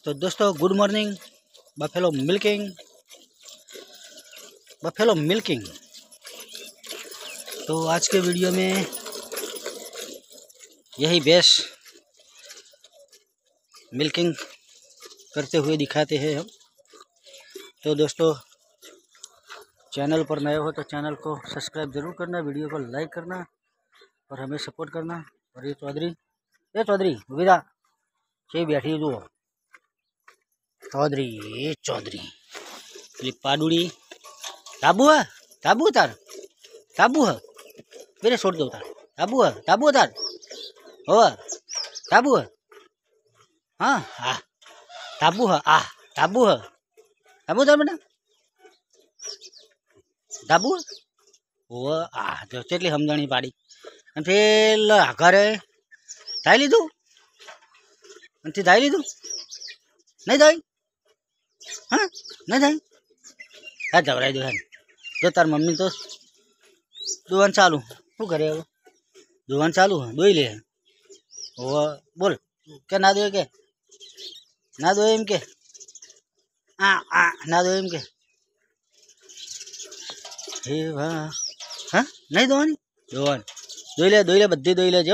तो दोस्तों good morning. Buffalo milking. तो आज के वीडियो में यही भैंस मिल्किंग करते हुए दिखाते हैं हम। तो दोस्तों चैनल पर नए हो तो चैनल को सब्सक्राइब जरूर करना, वीडियो को लाइक करना और हमें सपोर्ट करना। और ये चौधरी विदा से बैठी जुओ चौधरी पेली पाडुड़ी ताबू है मेरे छोड़ दो तार ताबू तार हो ताबू है। हाँ ताबू है ताबू तार बेटा ताबू वो जो चेटली समझणी पाड़ी पेला घरे धाई लीधु धाई लीधु नहीं धाई। हाँ नहीं धाई हाँ जवराई दो जो तार मम्मी तो दुकान चालू शू करे दुकान चालू है दोई ले वो बोल क्या ना दो के ना दो एम के ना दो एम के हे वाह। हाँ नहीं दोवानी दोई ले बद्दी दोई ले जो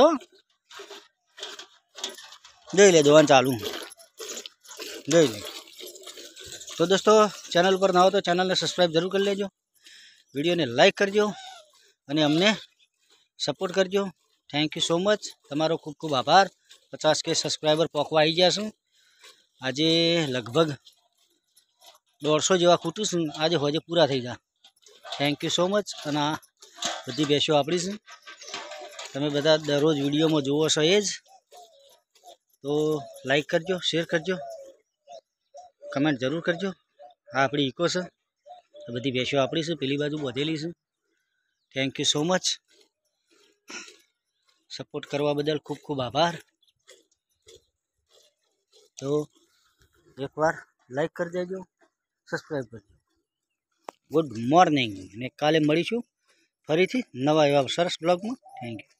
दोई ले दुकान चालू दोई ले। तो दोस्तों चैनल पर ना हो तो चैनल ने सब्सक्राइब जरूर कर लेजो, वीडियो ने लाइक करजो અને અમને સપોર્ટ કરજો। થેન્ક યુ સો મચ, તમારો ખૂબ ખૂબ આભાર। 50 કે સબસ્ક્રાઈબર પોકવા આવી ગયા છું। આજે લગભગ 150 જેવા ખૂટું છું, આજે હોજે પૂરા થઈ જા। Thank you so much. અને આ બધી બેસ્યો આપણી છે, તમે બધા દરરોજ વિડીયોમાં જુઓ છો એ જ। તો લાઈક કરજો, શેર કરજો, કમેન્ટ જરૂર કરજો। આ આપણી ઇકો છે, આ બધી બેસ્યો આપણી છે, પેલી બાજુ બધેલી છે। Thank you so much, support करवा बदल खूब खूब आभार। तो एक बार लाइक कर देजो, सब्सक्राइब करजो। गुड मॉर्निंग ने काले मळीशुं फरीथी नवा एवा सरस ब्लॉग में। Thank you.